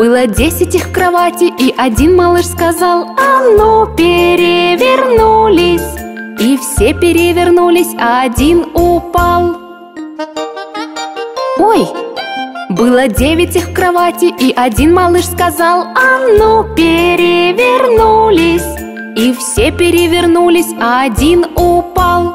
Было 10 их в кровати, и один малыш сказал: «А ну, перевернулись!» И все перевернулись, а один упал. Ой! Было 9 их в кровати, и один малыш сказал: «А ну, перевернулись!» И все перевернулись, а один упал.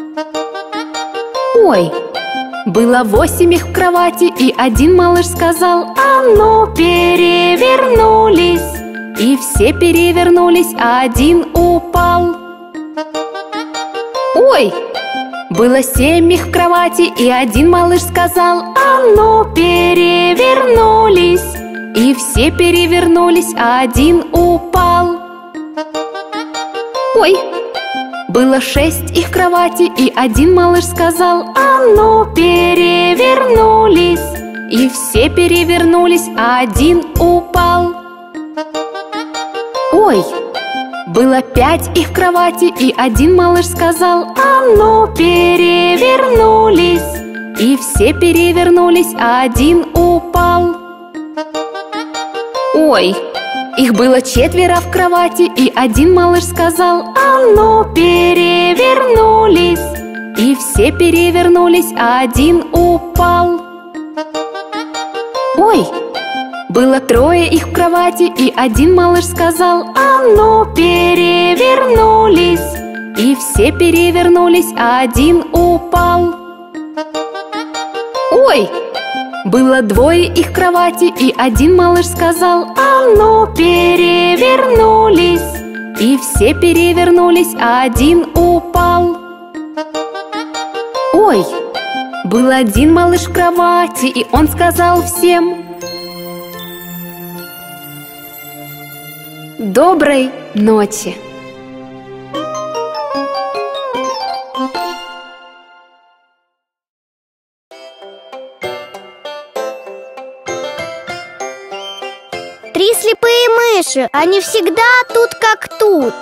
Ой! Было 8 их в кровати, и один малыш сказал: «А ну, перевернулись!» И все перевернулись, а один упал. Ой! Было 7 их в кровати, и один малыш сказал: «А ну, перевернулись!» И все перевернулись, а один упал. Ой! Было 6 их в кровати, и один малыш сказал: «А ну, перевернулись!» И все перевернулись, а один упал. Ой! Было 5 их в кровати, и один малыш сказал: «А ну, перевернулись!» И все перевернулись, а один упал. Ой! Их было 4 в кровати, и один малыш сказал: «А ну, перевернулись!» И все перевернулись, а один упал. Ой! Было 3 их в кровати, и один малыш сказал: «А ну, перевернулись!» И все перевернулись, а один упал. Ой! Было 2 их в кровати, и один малыш сказал: «А ну, перевернулись!» И все перевернулись, а один упал. Ой! Был один малыш в кровати, и он сказал всем: «Доброй ночи!» Три слепые мыши, они всегда тут как тут.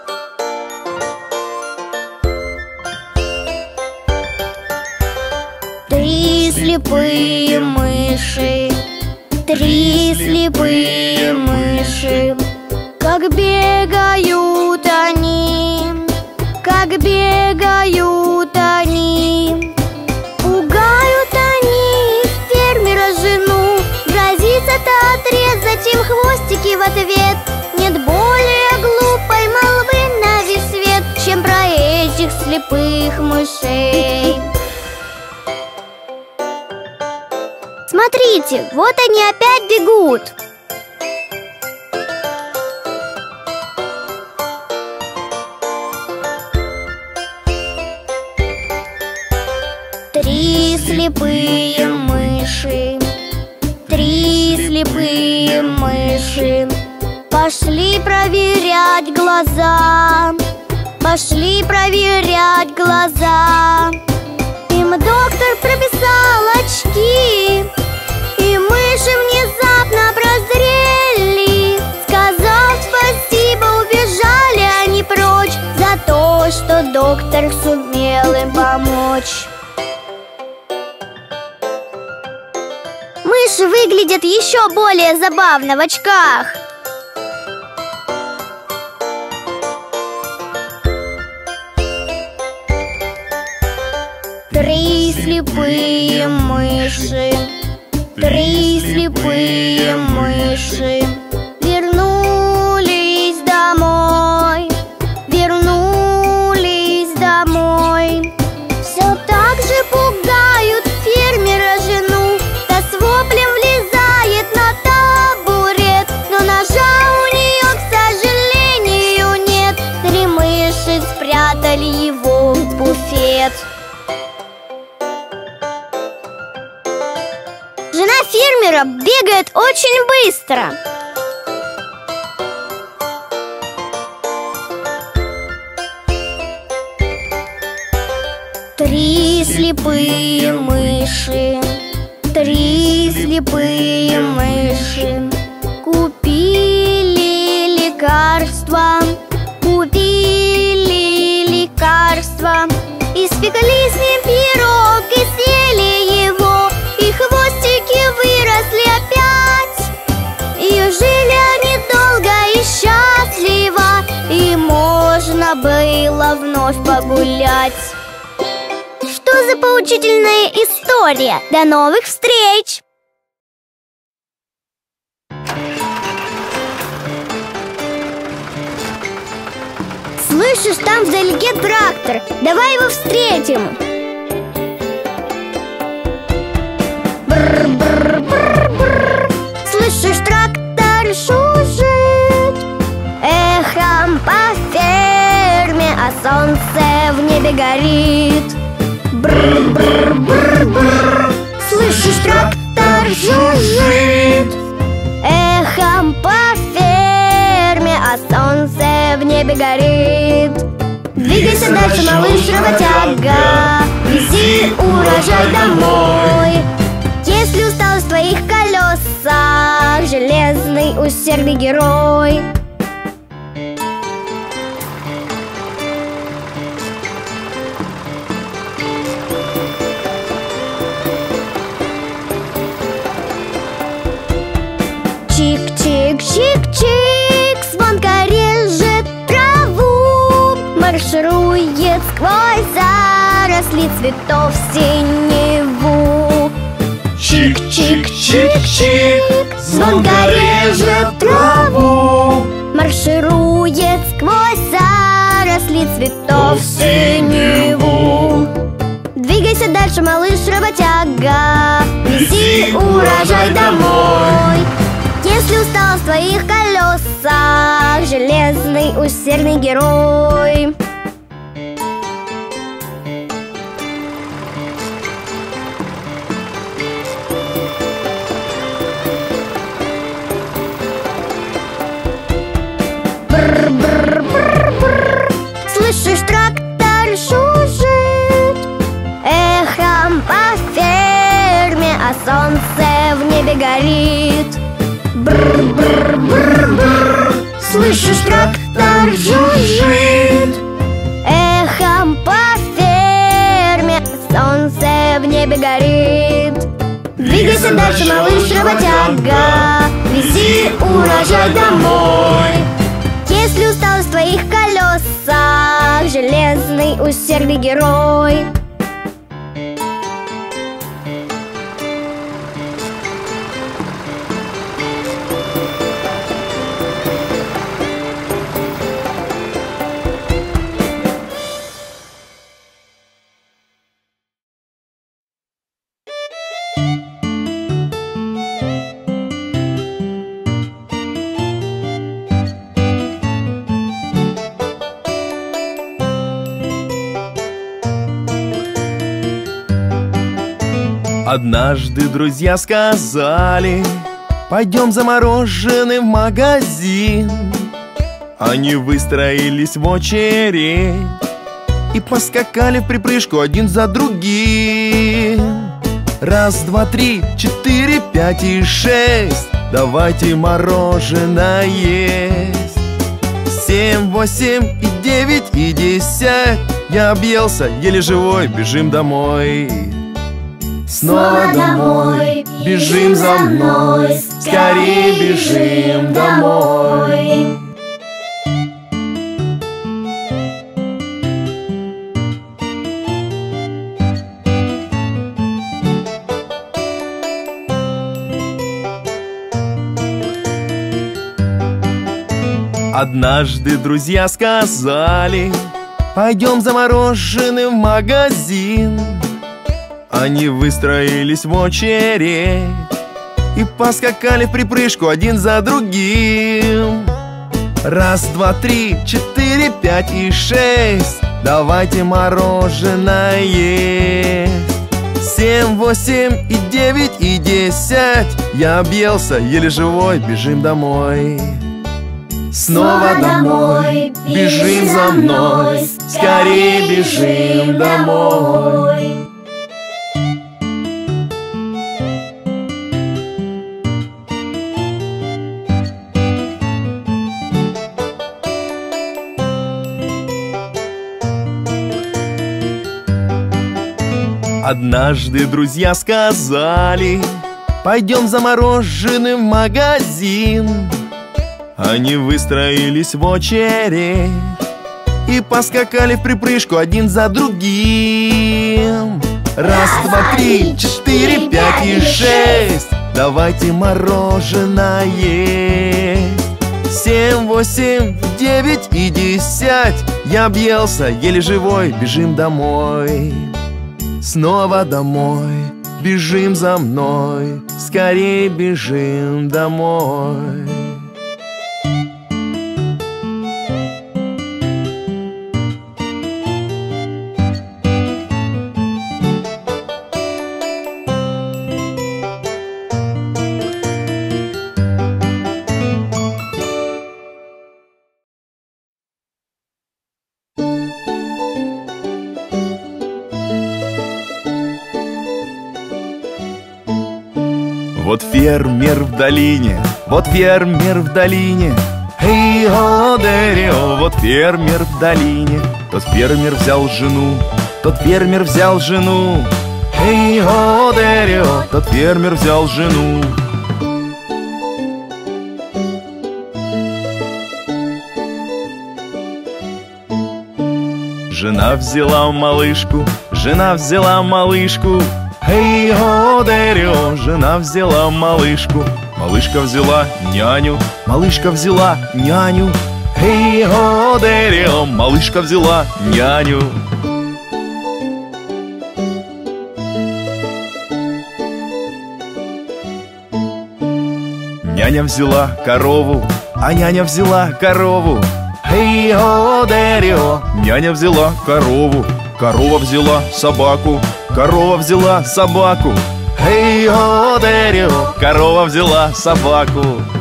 Три слепые мыши, три слепые мыши, как бегают они, как бегают они. Пугают они фермера жену, грозится-то отрезать им хвостики в ответ. Нет более глупой молвы на весь свет, чем про этих слепых мышей. Смотрите, вот они опять бегут. Три слепые мыши, три слепые мыши пошли проверять глаза, пошли проверять глаза. Им доктор прописал очки, и мыши внезапно прозрели. Сказав спасибо, убежали они прочь за то, что доктор сумел им помочь. Мыши выглядят еще более забавно в очках. Три слепые мыши, три слепые мыши вернулись домой, вернулись домой. Все так же пугают фермера жену, та с воплем влезает на табурет, но ножа у нее, к сожалению, нет. Три мыши спрятали его в буфет. Жена фермера бегает очень быстро. Три слепые мыши, три слепые мыши купили лекарства, купили лекарства, испекли с ним пирог и съели его, и хвостики выросли опять, можно было вновь погулять. Что за поучительная история? До новых встреч! Слышишь, там вдалеке трактор. Давай его встретим. Бр-бр-бр-бр. Слышишь, трактор жужжит эхом по ферме, а солнце в небе горит. Бр-бр-бр-бр. Слышишь, трактор жужжит эхом по ферме, а солнце в небе горит. Двигайся дальше, малыш, работяга, вези урожай домой. Если устал в твоих колесах железный усердный герой. Чик-чик-чик-чик, звонко режет траву, марширует сквозь заросли цветов синеву. Чик-чик-чик-чик, звонко режет траву, марширует сквозь заросли цветов синеву. Двигайся дальше, малыш, работяга, вези урожай домой. Если устал в твоих колесах железный усердный герой. Бр-бр-бр-бр. Слышишь, трактор жужжит эхом по ферме, а солнце в небе горит. Бр-бр-бр-бр. Слышишь, трактор жужжит эхом по ферме, солнце в небе горит. Двигайся дальше, малыш, работяга, вези урожай домой. Если устал в твоих колесах железный усердный герой. Однажды друзья сказали: пойдем за мороженым в магазин. Они выстроились в очередь и поскакали в припрыжку один за другим. Раз, два, три, четыре, пять и шесть, давайте мороженое есть. 7, 8 и 9 и 10, я объелся, еле живой, бежим домой. Снова домой, бежим за мной, скорее бежим домой. Однажды друзья сказали: пойдем за мороженым в магазин. Они выстроились в очередь и поскакали в припрыжку один за другим. Раз, два, три, четыре, пять и шесть, давайте мороженое есть. 7, 8 и 9 и 10, я объелся, еле живой, бежим домой. Снова домой, бежим за мной, скорее бежим домой. Однажды друзья сказали: пойдем за мороженым в магазин. Они выстроились в очередь И поскакали в припрыжку один за другим. Раз, два, три, четыре, пять и шесть. Давайте мороженое есть. 7, 8, 9 и 10. Я объелся, еле живой, бежим домой. Снова домой, бежим за мной. Скорей бежим домой. Вот фермер в долине, вот фермер в долине. Эй-о-дерио, вот фермер в долине. Тот фермер взял жену, тот фермер взял жену. Эй-о-дерио, тот фермер взял жену. Жена взяла малышку, жена взяла малышку. Эй-о-дерио, жена взяла малышку. Малышка взяла няню, малышка взяла няню. Эй-о-дерио, малышка взяла няню. Няня взяла корову, а няня взяла корову. Эй-о-дерио, няня взяла корову. Корова взяла собаку, корова взяла собаку. Эй-о-дерио, корова взяла собаку.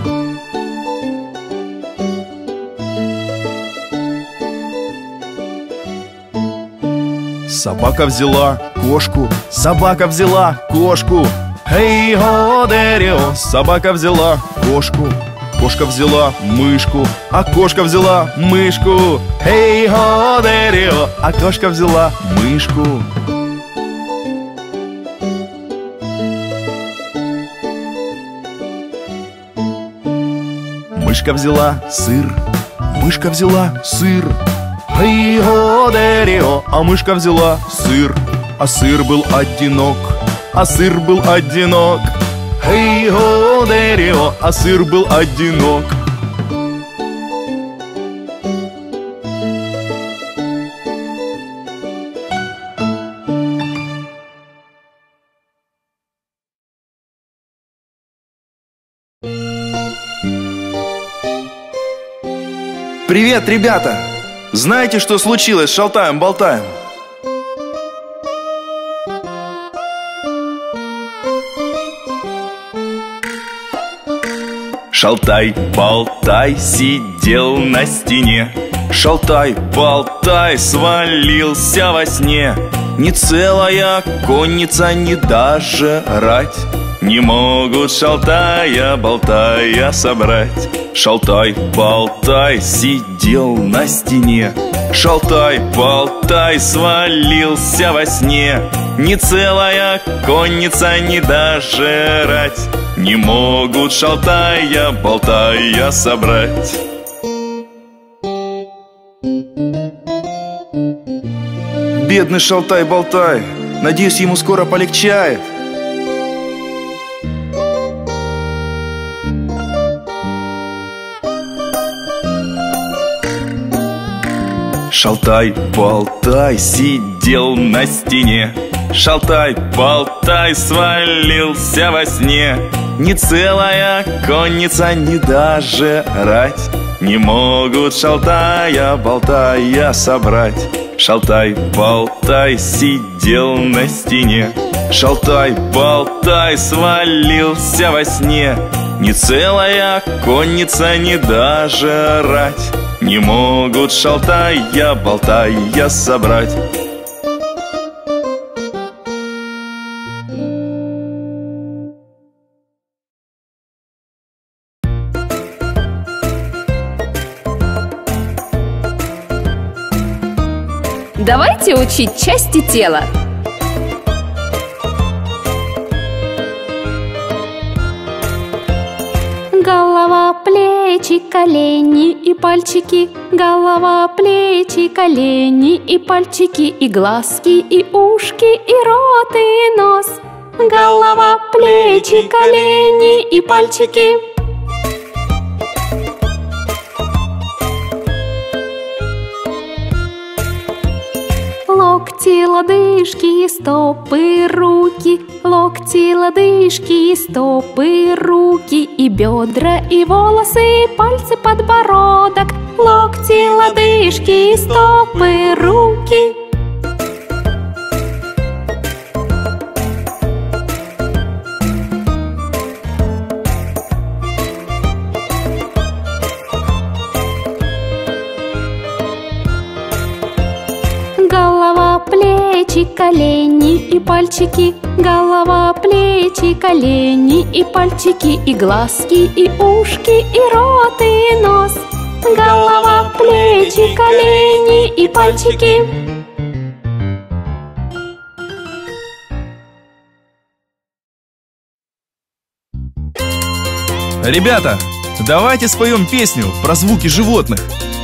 Собака взяла кошку, собака взяла кошку. Эй-о-дерио, собака взяла кошку. Кошка взяла мышку, а кошка взяла мышку. Эй-о-дерио, а кошка взяла мышку. Мышка взяла сыр, мышка взяла сыр. Эй-о-дерио, а мышка взяла сыр. А сыр был одинок, а сыр был одинок. Эй-о-дерио, а сыр был одинок. Привет, ребята! Знаете, что случилось с Шалтаем-Болтаем? Шалтай-болтай сидел на стене. Шалтай-болтай свалился во сне. Ни целая конница, ни даже рать не могут шалтая-болтая собрать. Шалтай-болтай сидел на стене. Шалтай-болтай свалился во сне. Ни целая конница, ни даже рать не могут шалтая-болтая собрать. Бедный Шалтай-болтай, надеюсь, ему скоро полегчает. Шалтай-болтай сидел на стене. Шалтай-болтай свалился во сне. Ни целая конница, ни даже рать не могут шалтая-болтая собрать. Шалтай-болтай сидел на стене. Шалтай-болтай свалился во сне. Ни целая конница, ни даже рать не могут шалтая-болтая собрать. Давайте учить части тела. Голова, плечи плечи, колени и пальчики, голова, плечи, колени и пальчики, и глазки, и ушки, и рот, и нос. Голова, плечи, колени и пальчики. Локти, лодыжки, стопы, руки, локти, лодыжки, стопы, руки, и бедра, и волосы, пальцы, подбородок, локти, лодыжки, стопы, руки. Голова, плечи, колени и пальчики, голова, плечи, колени и пальчики, и глазки, и ушки, и рот, и нос. Голова, плечи, колени и пальчики. Ребята, давайте споем песню про звуки животных.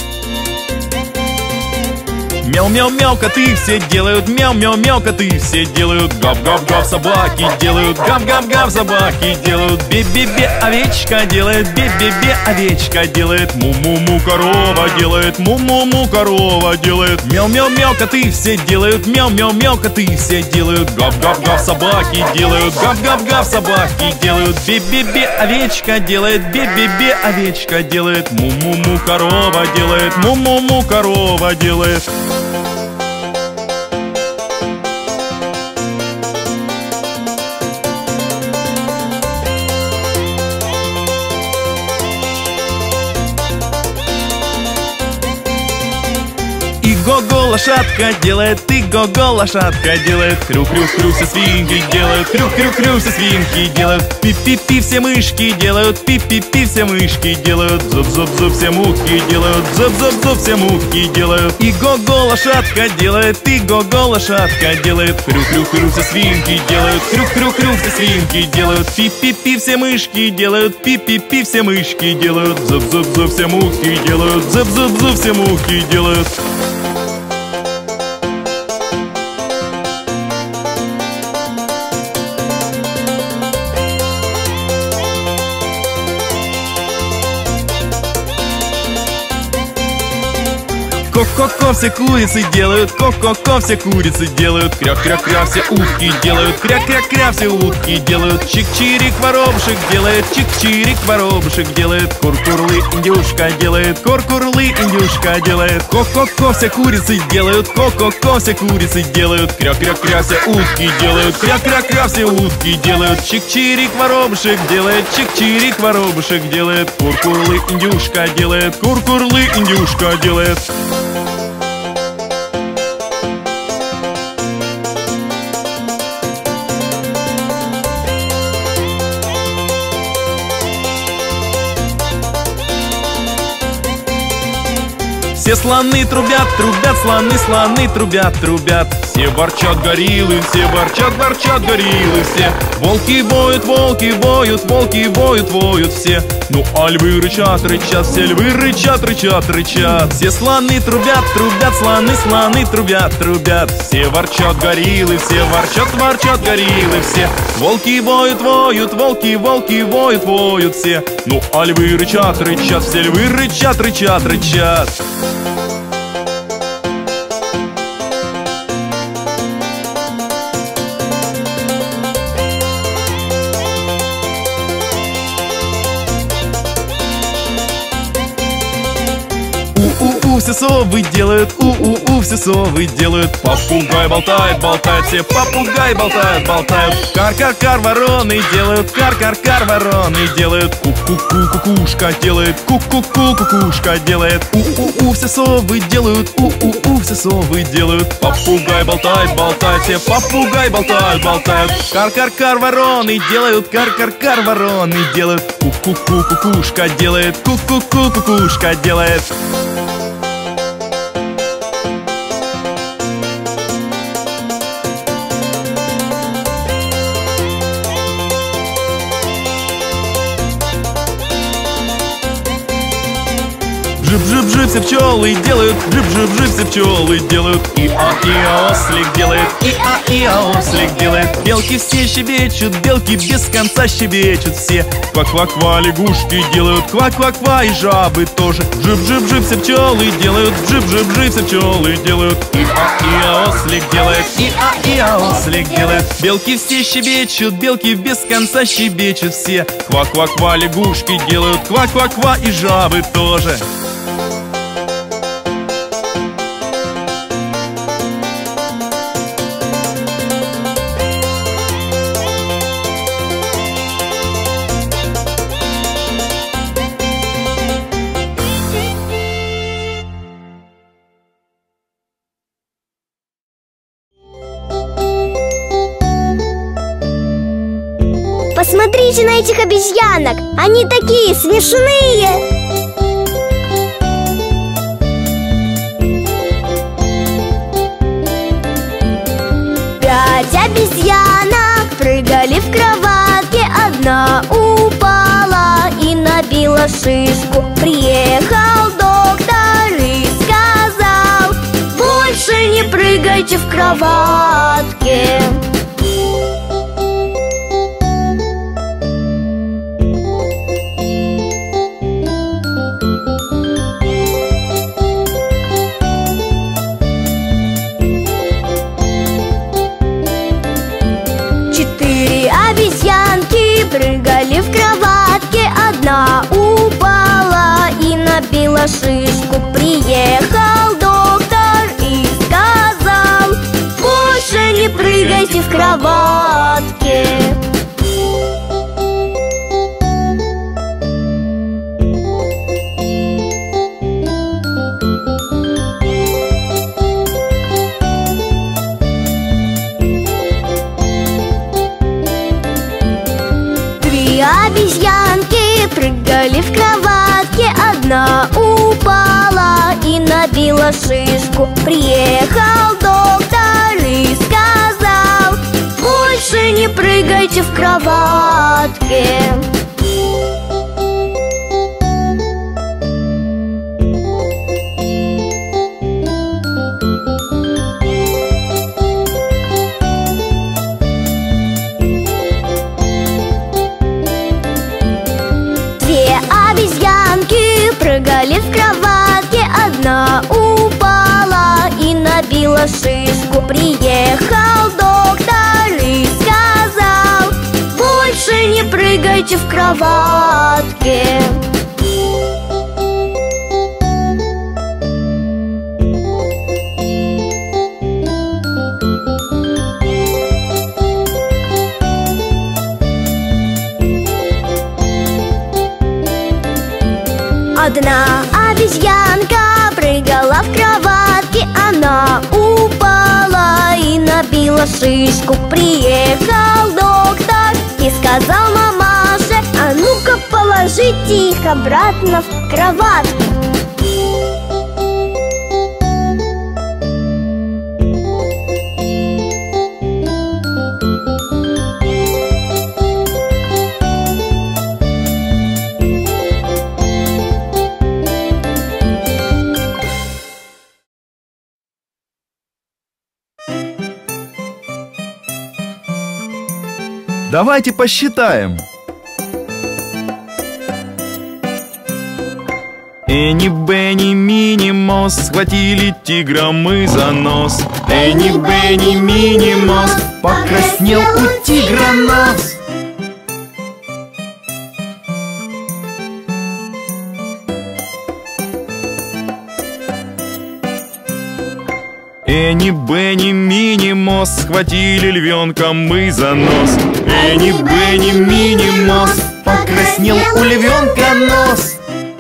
Мяу-мяу-мяу, коты все делают мяу-мяу-мяу, коты все делают гав-гав-гав, собаки делают гав-гав-гав, собаки делают бе-бе-бе, овечка делает бе-бе-бе, овечка делает му-му-му, корова делает му-му-му, корова делает мяу-мяу-мяу, коты все делают мяу-мяу-мяу, коты все делают гав-гав-гав, собаки делают гав-гав-гав, собаки делают бе-бе-бе, овечка делает бе-бе-бе, овечка делает му-му-му, корова делает му-му-му, корова делает. Го-го, лошадка делает, ты го-го, лошадка делает, крю-крю-крю, все свинки делают, крю-крю-крю, все свинки делают, пи-пи-пи, все мышки делают, пи-пи-пи, все мышки делают, зуб-зуб-зуб, все мухи делают, зуб-зуб-зуб, все мухи делают. И го-го, лошадка делает, ты го-го, лошадка делает, крю-крю-крю, все свинки делают, крю-крю-крю, все свинки делают, пи-пи-пи, все мышки делают, пи-пи-пи, все мышки делают, зуб-зуб-зуб, все мухи делают, зуб-зуб-зуб, все мухи делают. Ко-ко-ко, все курицы делают, ко-ко-ко, все курицы делают, кря-кря-кря, все утки делают, кря-кря-кря, все утки делают, чик-чирик, воробушек делает, чик-чирик, воробушек делает, кур-курлы, индюшка делает, кур-курлы, индюшка делает, ко-ко-ко, все курицы делают, ко-ко-ко, все курицы делают, кря-кря-кря, все утки делают, кря-кря-кря, все утки делают, чик-чирик, воробушек делает, чик-чирик, воробушек делает, кур-курлы, индюшка делает, кур-курлы, индюшка делает. Все слоны трубят, трубят, слоны, слоны трубят, трубят. Все ворчат гориллы, все ворчат, ворчат гориллы все. Волки воют, волки воют, волки воют, воют все. Ну а львы рычат, рычат, все львы рычат, рычат, рычат. Все слоны трубят, трубят, слоны, слоны трубят, трубят. Все ворчат гориллы, все ворчат, ворчат гориллы все. Волки воют, воют, волки, волки воют, воют все. Ну а львы рычат, рычат, все львы рычат, рычат, рычат. Все совы делают, у-у-у, все совы делают. Попугай болтает, болтает, все попугай болтают, болтают. Кар-кар-кар, вороны делают, кар-кар-кар, вороны делают. Ку-ку-ку, кукушка делает, ку-ку-ку, кукушка делает. У-у-у, все совы делают, у-у-у, все совы делают. Попугай болтает, болтает, все попугай болтают, болтают. Кар-кар-кар, вороны делают, кар-кар-кар, вороны делают. Ку-ку-ку, кукушка делает, ку-ку-ку, кукушка делает. Джип-джип-джип, все пчелы делают, джип-джип-джип, все пчелы делают. И-а, ослик делает, и-а, ослик делает. Белки все щебечут, белки без конца щебечут все. Ква-ква-ква, лягушки делают, ква-ква-ква, и жабы тоже. Джип-джип-джип, все пчелы делают, джип-джип-джип, все пчелы делают. И-а, ослик делает, и-а, ослик делает. Белки все щебечут, белки без конца щебечут все. Ква-ква-ква, лягушки делают, ква-ква-ква, и жабы тоже. Посмотрите на этих обезьянок, они такие смешные. 5 обезьянок прыгали в кроватке, одна упала и набила шишку. Приехал доктор и сказал: больше не прыгайте в кроватке. Прыгали в кроватке, одна упала и набила шишку. Приехал доктор и сказал: больше не прыгайте в кроватке. Обезьянки прыгали в кроватке, одна упала и набила шишку. Приехал доктор и сказал: больше не прыгайте в кроватке. Прыгали в кроватке, одна упала и набила шишку. Приехал доктор и сказал: больше не прыгайте в кроватке. Одна обезьянка прыгала в кроватке, она упала и набила шишку. Приехал доктор и сказал мамаше: а ну-ка положите их обратно в кроватку. Давайте посчитаем. Энни, Бенни, Мини, Мос схватили тигра мы за нос. Энни, Бенни, Мини, Мос, покраснел у тигра нос. Энни, Бенни, Мини, Мос схватили львенка мы за нос. Энни, Бенни, Мини, Мос, покраснел у львенка нос.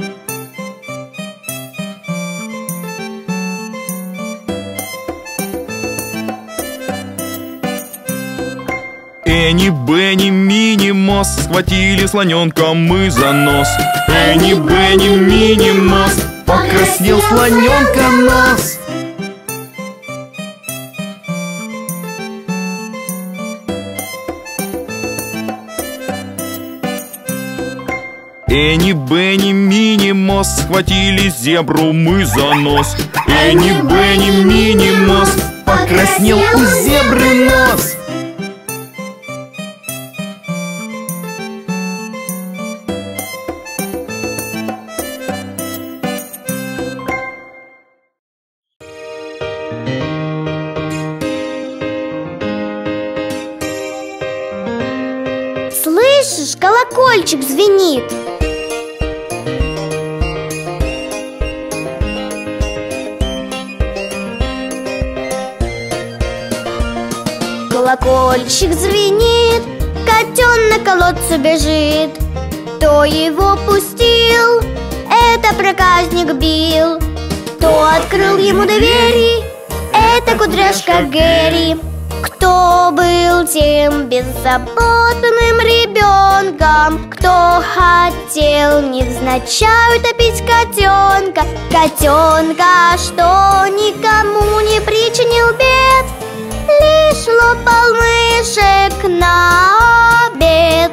Энни, Бенни, Мини, Мос схватили слоненка мы за нос. Энни, Бенни, Мини, Мос, покраснел слоненка нос. Эни, Бенни, Мини, Мост, схватили зебру мы за нос. Эни, Бенни, Мини, Мост, покраснел у зебры нос. Слышишь, колокольчик звенит. Колокольчик звенит, котенок к колодцу бежит. Кто его пустил? Это проказник Билл. Кто открыл ему двери? Это кудряшка Гэри. Кто был тем беззаботным ребенком, кто хотел невзначай утопить котенка? Котенка, что никому не причинил бед, лишь лопал мышек на обед.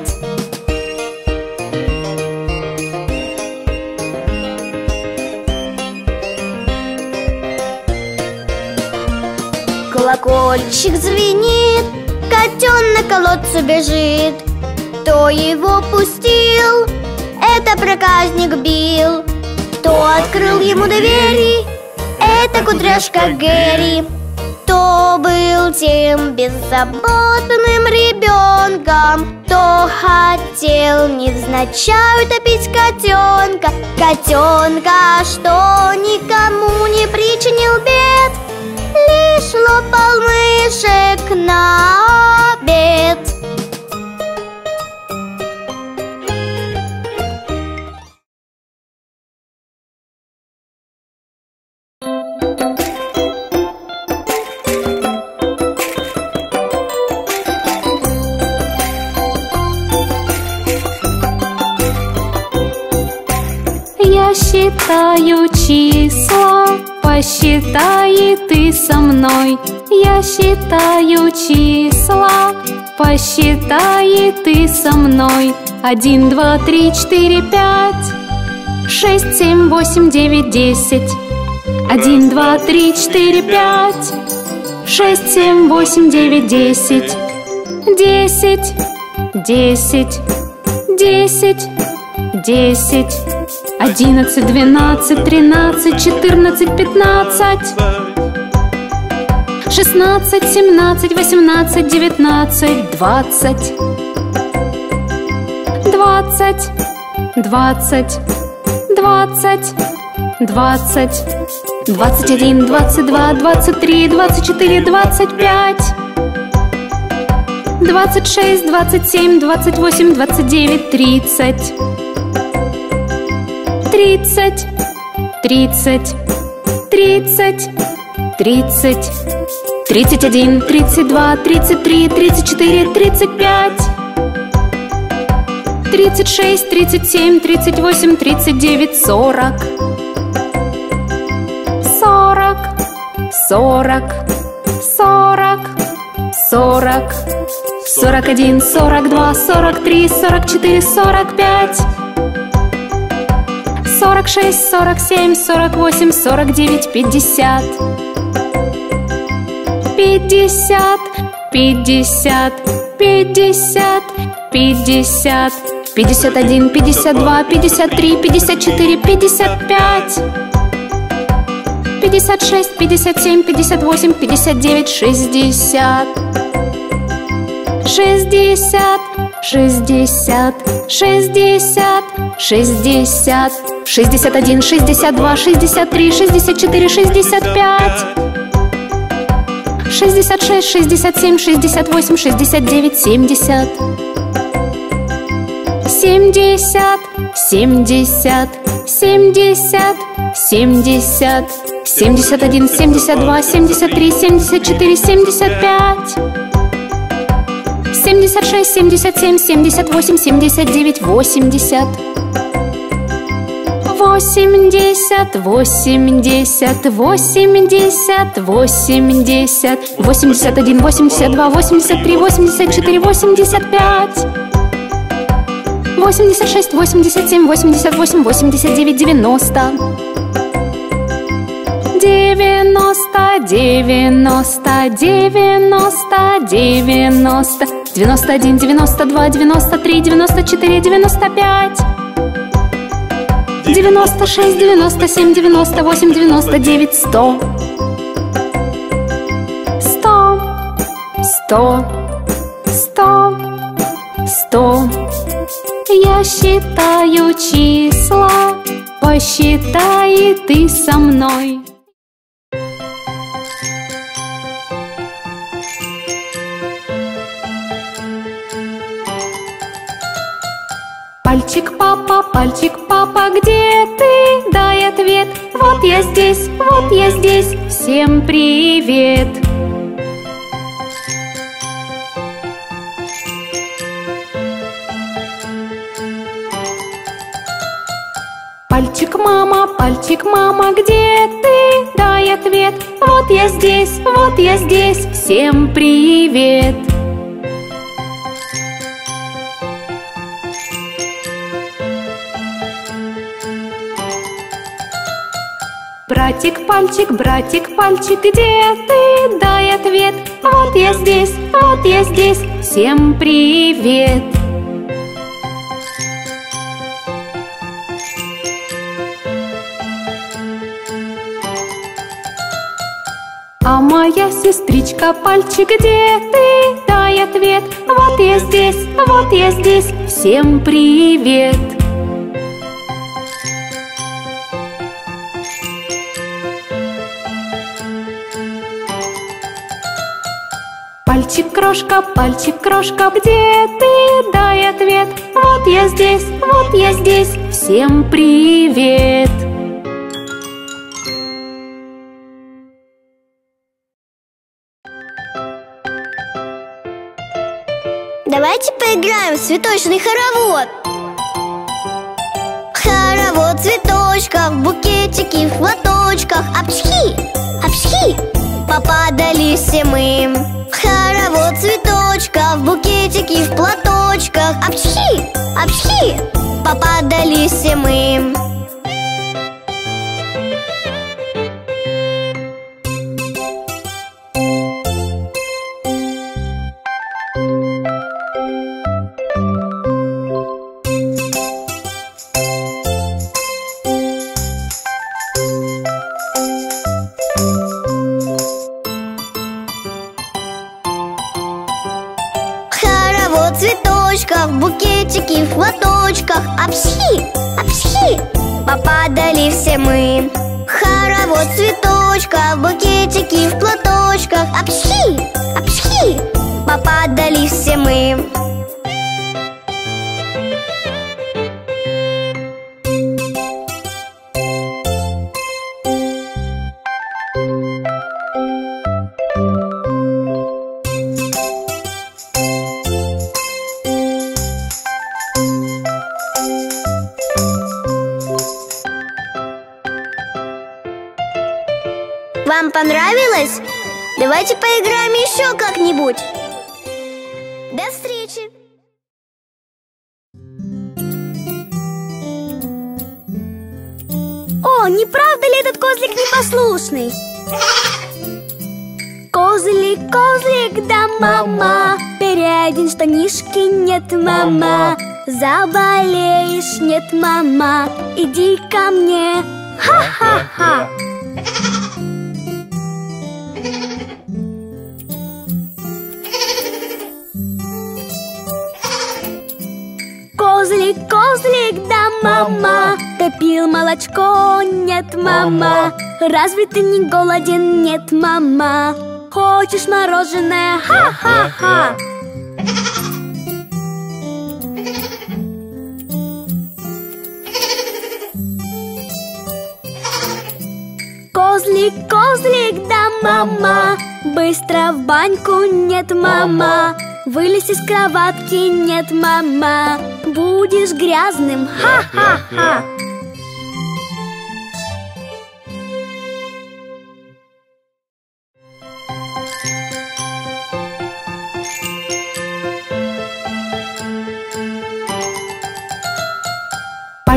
Колокольчик звенит, котенок к колодцу бежит. Кто его пустил? Это проказник Билл. Кто открыл ему двери? Это кудряшка Гэри. Кто был тем беззаботным ребенком, кто хотел невзначай утопить котенка? Котенка, что никому не причинил бед, лишь лопал мышек на обед. Я считаю числа, посчитай и ты со мной. Я считаю числа, посчитай и ты со мной. 1, 2, 3, 4, 5, 6, 7, 8, 9, 10. 1, 2, 3, 4, 5, 6, 7, 8, 9, 10. 10, 10, 10, 10. 11, 12, 13, 14, 15, 16, 17, 18, 19, 20, 20, 20, 20, 20, 21, 22, 23, 24, 25, 26, 27, 28, 29, 30. 30, 30, 30, 30, 31, 32, 33, 34, 35, 36, 37, 38, 39, 40, 40, 40, 40, 40, 41, 42, 43, 44, 45, 46, 47, 48, 49, 50, 50, 50, 50, 50, 51, 52, 53, 54, 55, 56, 57, 58, 59, 60, 60, 60, 60, 60, 61, 62, 63, 64, 65, 66, 67, 68, 69, 70, 70, 70, 70, 70, 71, 72, 73, 74, 75, 76, 77, 78, 79, 80, 80, 80, 80, 80, 81, 82, 83, 84, 85, 86, 87, 88, 89, 90. 90, 90, 90, 90, 91, 92, 93, 94, 95, 96, 97, 98, 99, 100. 100, 100, 100, 100. Я считаю числа, посчитай и ты со мной. Пальчик, папа, где ты? Дай ответ. Вот я здесь, всем привет. Пальчик, мама, где ты? Дай ответ. Вот я здесь, всем привет. Братик, пальчик, где ты? Дай ответ. Вот я здесь, всем привет. А моя сестричка, пальчик, где ты? Дай ответ. Вот я здесь, всем привет. Пальчик, крошка, где ты? Дай ответ. Вот я здесь, всем привет. Давайте поиграем в цветочный хоровод. Хоровод цветочков, букетики в платочках. Апчхи, апчхи, попадали все мы. Хоровод цветочков, букетики в платочках. Апчхи, апчхи, попадали все мы. Букетики в платочках. Апчхи, апчхи, попадали все мы. Хоровод цветочков, букетики в платочках. Апчхи, апчхи, попадали все мы. Вам понравилось? Давайте поиграем еще как-нибудь. До встречи! О, не правда ли этот козлик непослушный? Козлик, козлик, да мама, переодень штанишки, нет мама. Заболеешь, нет мама, иди ко мне. Ха-ха-ха! Козлик, козлик, да мама, ты пил молочко, нет мама. Разве ты не голоден, нет мама. Хочешь мороженое, ха-ха-ха. Козлик, козлик, да мама, быстро в баньку, нет мама. Вылезь из кроватки, нет мама. Будешь грязным, ха-ха-ха.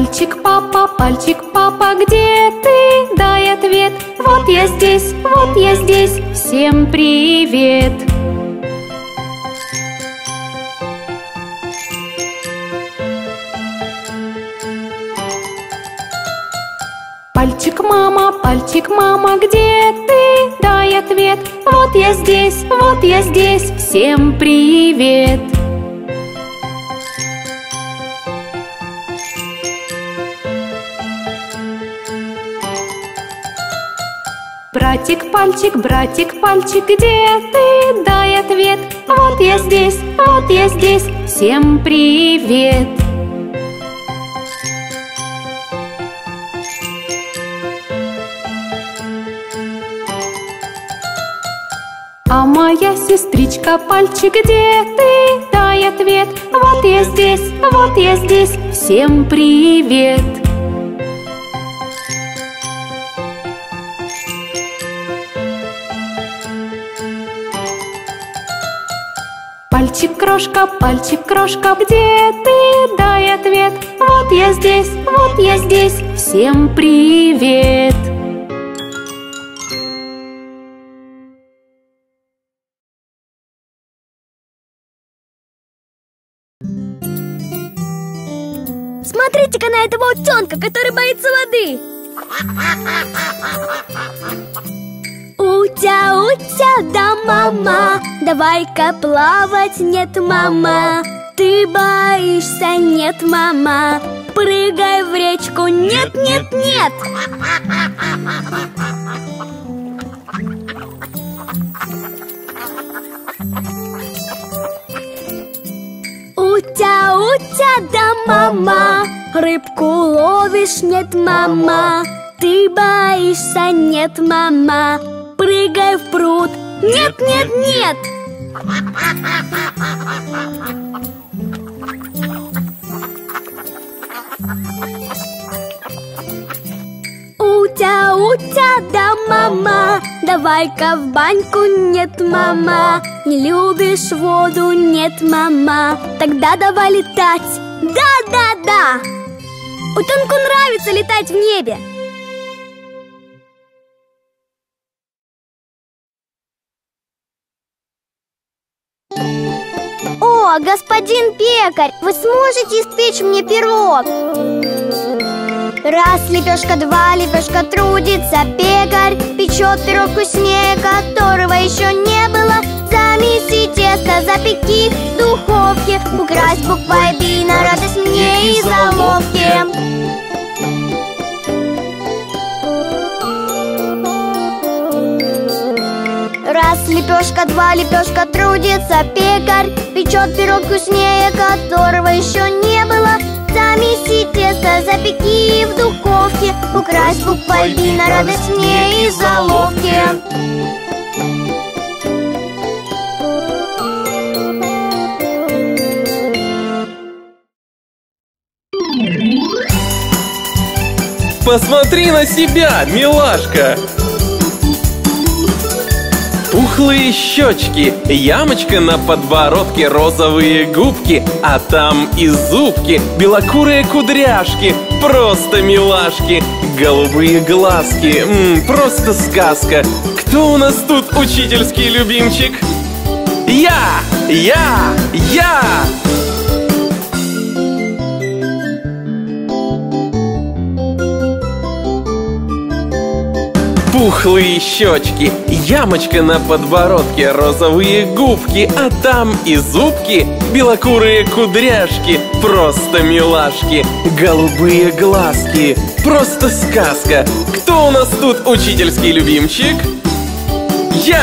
пальчик, папа, где ты? Дай ответ. Вот я здесь, всем привет. Пальчик, мама, где ты? Дай ответ. Вот я здесь, всем привет. Братик, пальчик, где ты? Дай ответ. Вот я здесь, всем привет. А моя сестричка, пальчик, где ты? Дай ответ. Вот я здесь, всем привет. Пальчик, крошка, где ты? Дай ответ. Вот я здесь, всем привет. Смотрите-ка на этого утенка, который боится воды. Утя, да, мама, давай-ка плавать, нет, мама. Ты боишься, нет, мама, прыгай в речку, нет. Утя, да, мама, рыбку ловишь, нет, мама. Ты боишься, нет, мама, прыгай в пруд, нет. Утя, да, мама, давай-ка в баньку, нет, мама. Не любишь воду, нет, мама, тогда давай летать, да. Утенку нравится летать в небе. О, господин пекарь, вы сможете испечь мне пирог? Раз лепешка, два лепешка, трудится пекарь, печет пирог вкуснее, которого еще не было. Замеси тесто, запеки в духовке, укрась буквой B на радость мне и заловки. Раз лепешка, два лепешка, трудится пекарь, печет пирог вкуснее, которого еще не было. Замеси тесто, запеки в духовке, укрась буквой B на радость мне и заловки. Посмотри на себя, милашка! Пухлые щечки, ямочка на подбородке, розовые губки, а там и зубки, белокурые кудряшки, просто милашки, голубые глазки, просто сказка. Кто у нас тут учительский любимчик? Я! Пухлые щечки, ямочка на подбородке, розовые губки, а там и зубки, белокурые кудряшки, просто милашки, голубые глазки, просто сказка. Кто у нас тут учительский любимчик? Я!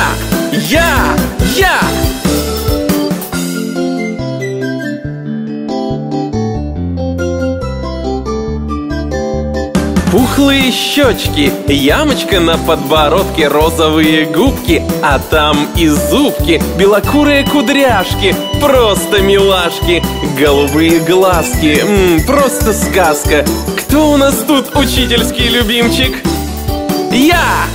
Пухлые щечки, ямочка на подбородке, розовые губки, а там и зубки, белокурые кудряшки, просто милашки, голубые глазки, просто сказка. Кто у нас тут учительский любимчик? Я!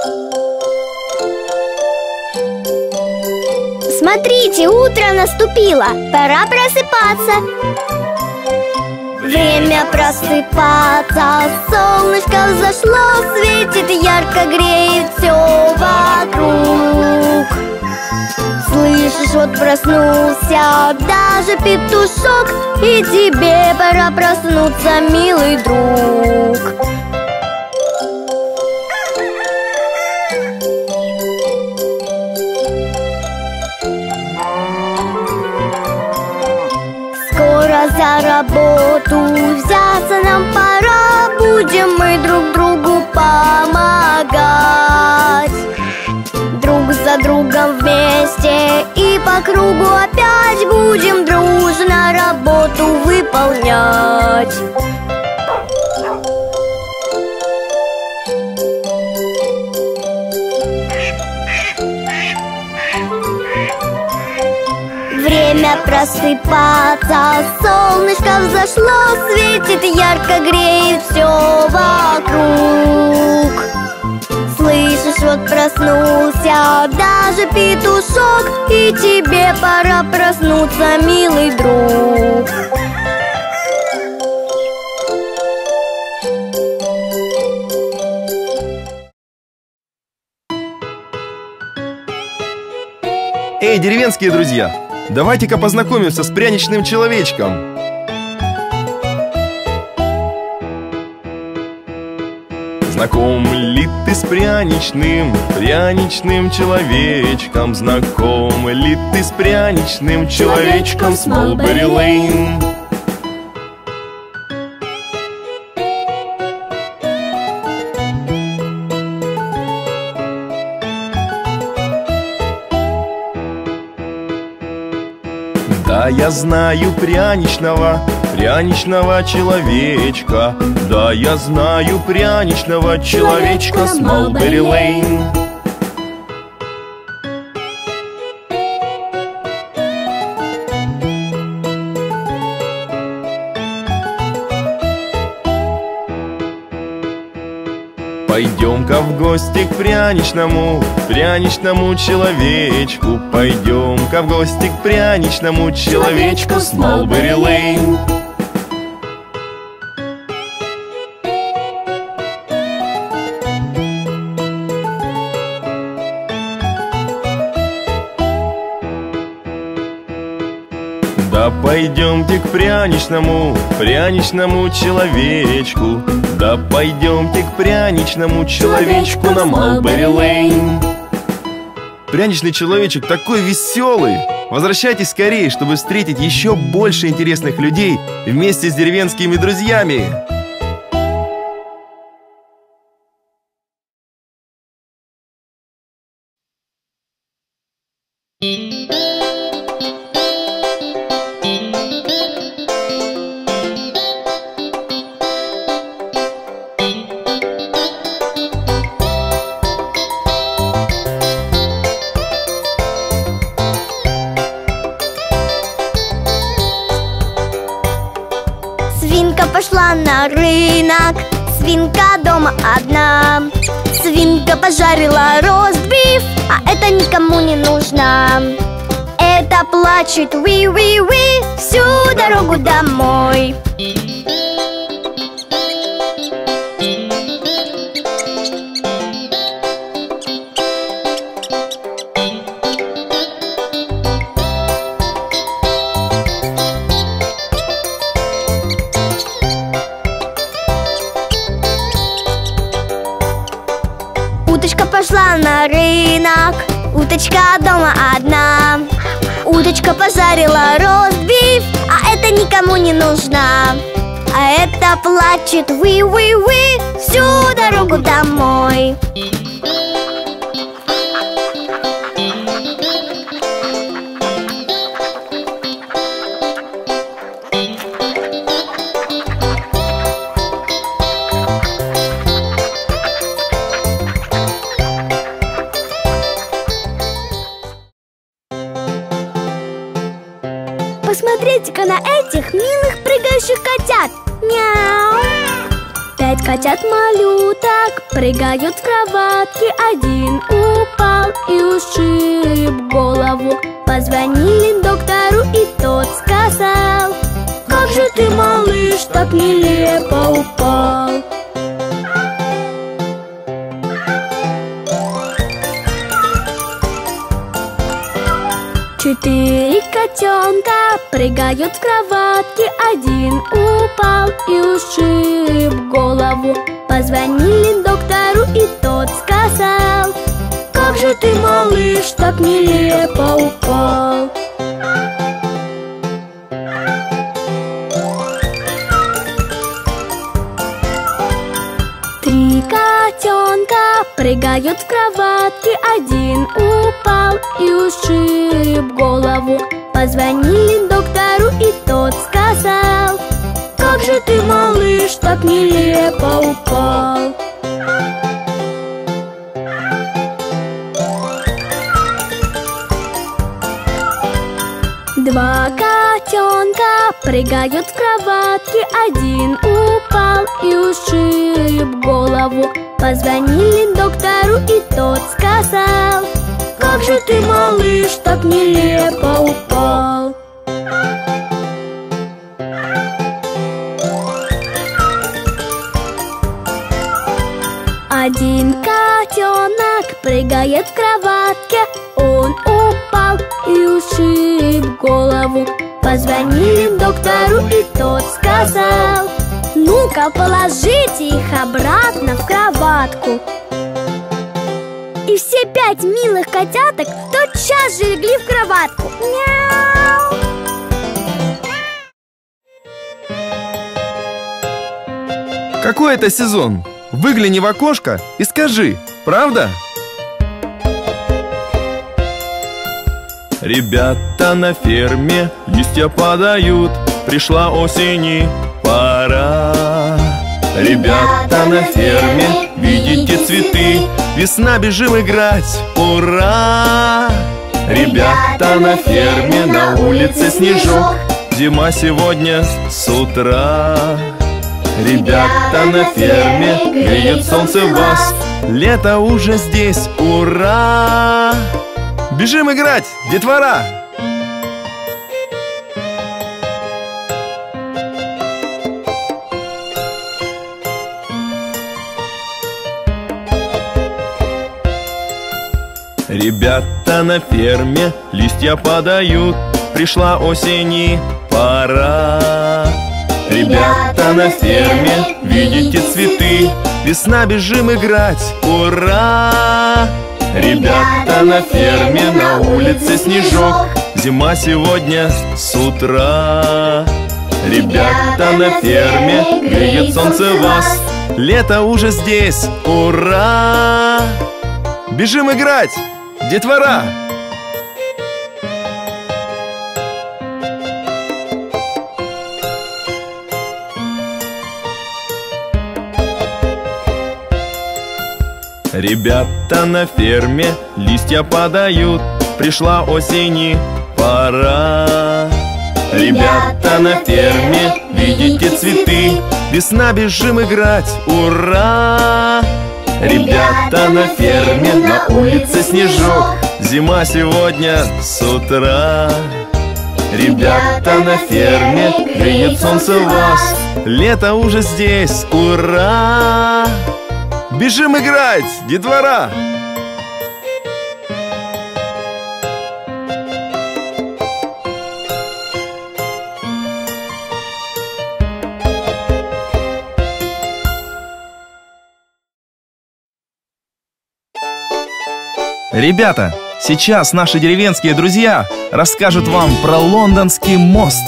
Смотрите, утро наступило, пора просыпаться. Время просыпаться, солнышко взошло, светит ярко, греет все вокруг. Слышишь, вот проснулся даже петушок, и тебе пора проснуться, милый друг. Скоро за работу взяться нам пора, будем мы друг другу помогать. Друг за другом вместе и по кругу опять будем дружно работу выполнять. Время просыпаться, солнышко взошло, светит ярко, греет все вокруг. Слышишь, вот проснулся даже петушок, и тебе пора проснуться, милый друг. Эй, деревенские друзья! Давайте-ка познакомимся с пряничным человечком. Знаком ли ты с пряничным человечком? Знаком ли ты с пряничным человечком с Mulberry Lane? Да, я знаю пряничного человечка. Да, я знаю пряничного человечка с Mulberry Lane. Пойдем-ка в гости к пряничному человечку. Пойдем-ка в гости к пряничному человечку с Mulberry Lane. Да пойдемте к пряничному человечку. Да пойдемте к пряничному человечку на Mulberry Lane. Пряничный человечек такой веселый. Возвращайтесь скорее, чтобы встретить еще больше интересных людей вместе с деревенскими друзьями. Свинка пошла на рынок, свинка дома одна. Свинка пожарила рост-биф, а это никому не нужно. Это плачет уи-уи-уи всю дорогу домой. Уточка пошла на рынок, уточка дома одна. Уточка пожарила рост-биф, а это никому не нужно. А это плачет уи-уи-уи всю дорогу домой. Посмотрите-ка на этих милых прыгающих котят. Мяу! 5 котят малюток прыгают в кроватке. Один упал и ушиб голову. Позвонили доктору, и тот сказал: как же ты, малыш, так нелепо упал. Четыре котенка прыгают в кроватке. Один упал и ушиб голову. Позвонили доктору, и тот сказал: как же ты, малыш, так нелепо упал. Три котенка прыгают в кроватке. Один упал и ушиб голову. Позвонили доктору, и тот сказал: как же ты, малыш, так нелепо упал. Два котенка прыгают в кроватке. Один упал и ушиб голову. Позвонили доктору, и тот сказал: как же ты, малыш, так нелепо упал. Один котенок прыгает в кроватке. Он упал и ушиб голову. Позвонили доктору, и тот сказал: ну-ка, положите их обратно в кроватку. И все 5 милых котяток тотчас же легли в кроватку. Мяу! Какой это сезон? Выгляни в окошко и скажи, правда? Ребята на ферме листья подают, пришла осень и пора. Ребята на ферме, видите цветы, весна, бежим играть, ура! Ребята на ферме, на улице снежок, зима сегодня с утра. Ребята на ферме, греет солнце вас, лето уже здесь, ура! Бежим играть, детвора! Ребята на ферме листья подают, пришла осень и пора. Ребята на ферме, видите цветы, весна, бежим играть, ура! Ребята на ферме, на улице снежок, зима сегодня с утра. Ребята на ферме, греет солнце вас, лето уже здесь, ура! Бежим играть, детвора! Ребята на ферме листья подают, пришла осень и пора. Ребята на ферме, видите цветы, весна, бежим играть, ура! Ребята на ферме, на улице снежок, зима сегодня с утра. Ребята на ферме, греет солнце вас, лето уже здесь, ура! Бежим играть, детвора! Ребята, сейчас наши деревенские друзья расскажут вам про Лондонский мост.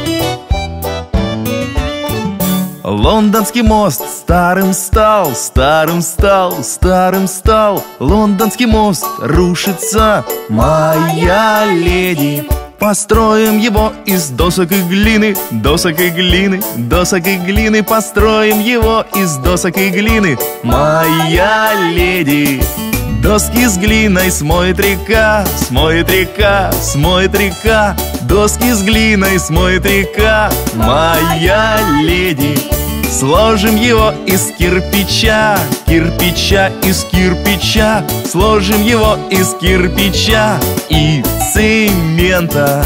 Лондонский мост старым стал, старым стал, старым стал. Лондонский мост рушится, моя леди. Построим его из досок и глины, досок и глины, досок и глины. Построим его из досок и глины, моя леди. Доски с глиной смоет река, смоет река, смоет река. Доски с глиной смоет река, моя леди. Сложим его из кирпича, кирпича из кирпича. Сложим его из кирпича и цемента.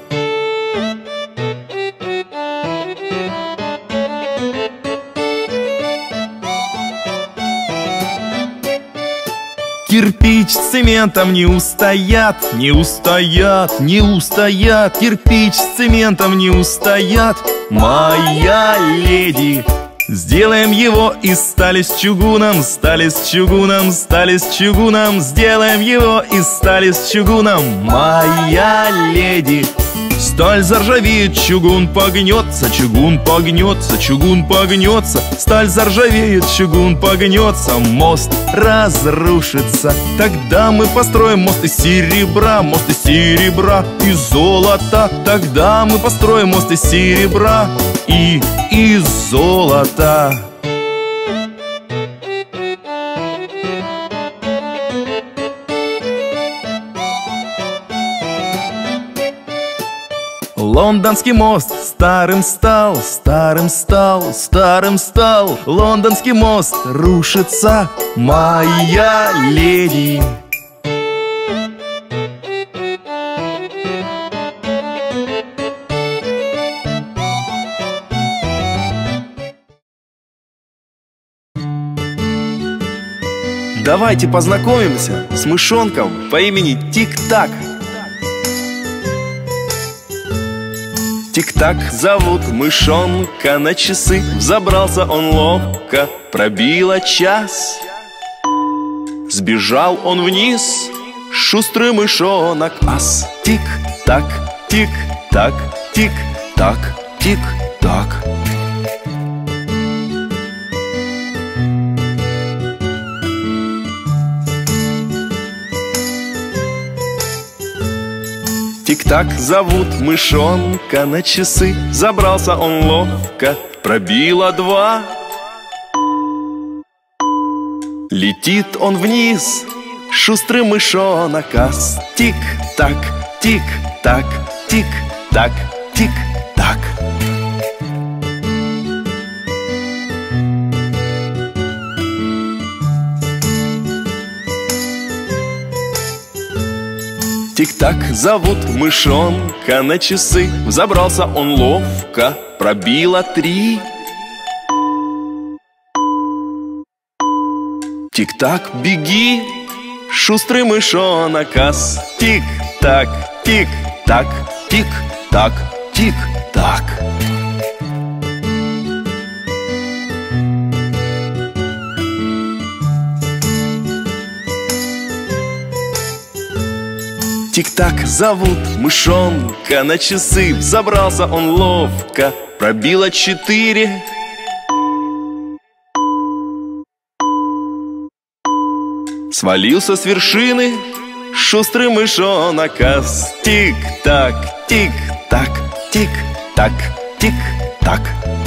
Кирпич с цементом не устоят, не устоят, не устоят. Кирпич с цементом не устоят, моя леди. Сделаем его из стали с чугуном, стали с чугуном, стали с чугуном. Сделаем его из стали с чугуном, моя леди. Сталь заржавеет, чугун погнется, чугун погнется, чугун погнется. Сталь заржавеет, чугун погнется, мост разрушится. Тогда мы построим мост из серебра, мост из серебра и золота. Тогда мы построим мост из серебра и из золота. Лондонский мост старым стал, старым стал, старым стал. Лондонский мост рушится, моя леди. Давайте познакомимся с мышонком по имени Тик-Так. Тик-так зовут мышонка, на часы взобрался он ловко. Пробило час, сбежал он вниз, шустрый мышонок ас. Тик-так, тик-так, тик-так, тик-так. Тик-так зовут мышонка, на часы забрался он ловко. Пробило 2, летит он вниз, шустрый мышонок ас. Тик-так, тик-так, тик-так, тик-так. Тик-так зовут мышонка, на часы взобрался он ловко. Пробило 3. Тик-так, беги, шустрый мышонок ас. Тик-так, тик-так, тик-так, тик-так. Тик-так зовут мышонка, на часы взобрался он ловко. Пробило 4. Свалился с вершины шустрый мышонок ас. Тик-так, тик-так, тик-так, тик-так.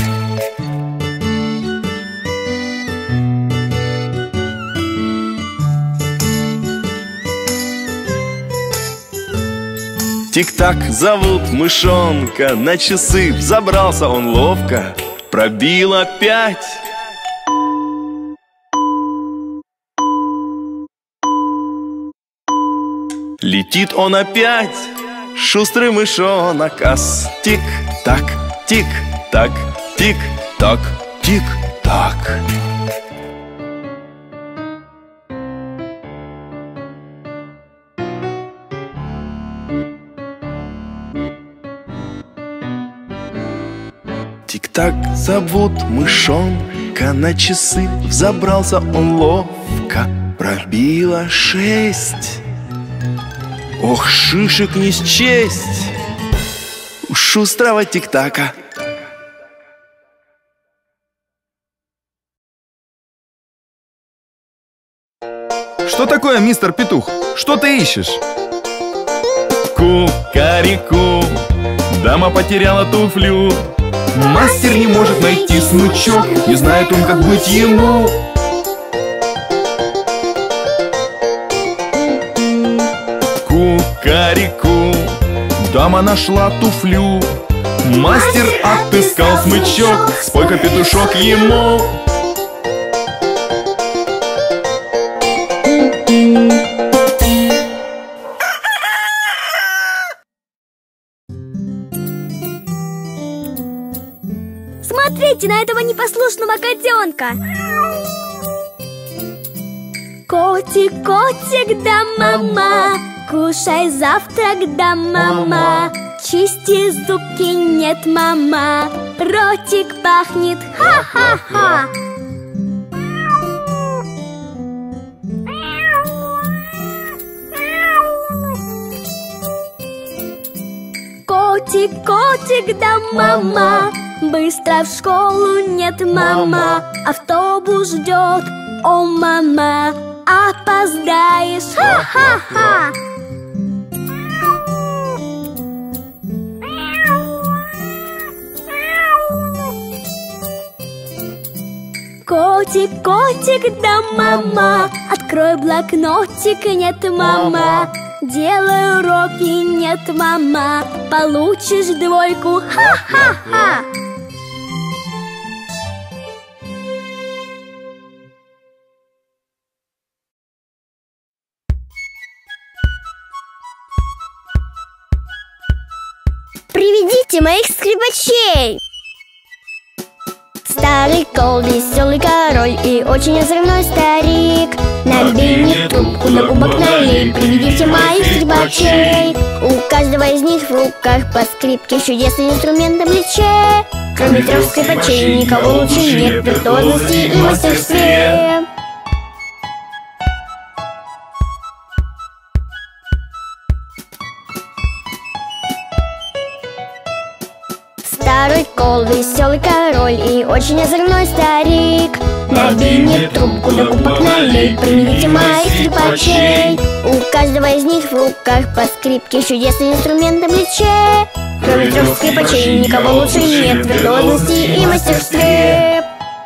Тик-так зовут мышонка, на часы взобрался он ловко. Пробило 5. Летит он опять, шустрый мышонок ас. Тик-так, тик-так, тик-так, тик-так. Тик-так зовут мышонка, на часы взобрался он ловко. Пробило 6. Ох, шишек не счесть у шустрого тик-така. Что такое, мистер Петух? Что ты ищешь? Ку-ка-ри-ку, дама потеряла туфлю. Мастер не может найти смычок, не знает он, как быть ему. Ку-ка-ри-ку, Дама нашла туфлю, Мастер отыскал смычок, спой-ка, петушок, ему. Смотрите на этого непослушного котенка. Котик, котик, да мама, кушай завтрак, да мама. Чисти зубки, нет, мама, ротик пахнет, ха-ха-ха. Котик, котик, да мама, быстро в школу, нет, мама. Автобус ждет, о, мама, опоздаешь, ха-ха-ха. Котик, котик, да мама, открой блокнотик, нет, мама. Делай уроки, нет, мама, получишь двойку, ха-ха-ха. Приведите моих скрипачей. Старый кол, веселый король и очень озорной старик. Набей мне трубку, на кубок налей, приведите моих скрипачей. У каждого из них в руках по скрипке, чудесный инструмент на плече. Кроме трех скрипачей никого лучше нет в виртуозности и мастерстве. Старый кол, веселый король и очень озорной старик. Набей мне трубку, да кубок налей, приведите моих скрипачей. У каждого из них в руках по скрипке, чудесный инструмент на плече. Кроме трех скрипачей никого лучше нет в виртуозности и мастерстве.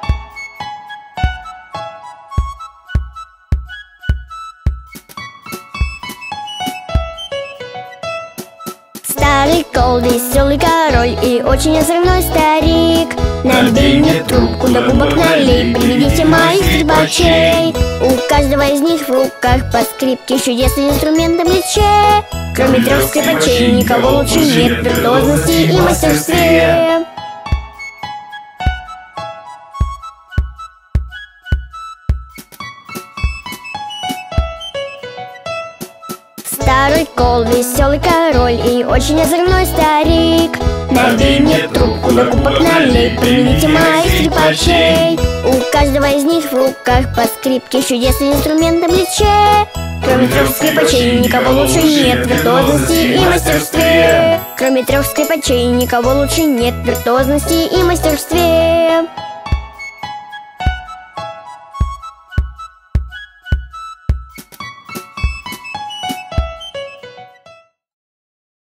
Старый кол, веселый король и очень озорной старик. Набей мне трубку, да кубок налей, приведите моих скрипачей. У каждого из них в руках по скрипке, чудесный инструмент на плече. Кроме трех скрипачей никого лучше нет в виртуозности и мастерстве. Старый кол, веселый король и очень озорной старик. Набей мне трубку, да кубок налей, приведите моих скрипачей. У каждого из них в руках по скрипке, чудесный инструмент на плече. Кроме трех скрипачей никого лучше нет в виртуозности и мастерстве. Кроме трех скрипачей никого лучше нет в виртуозности и мастерстве.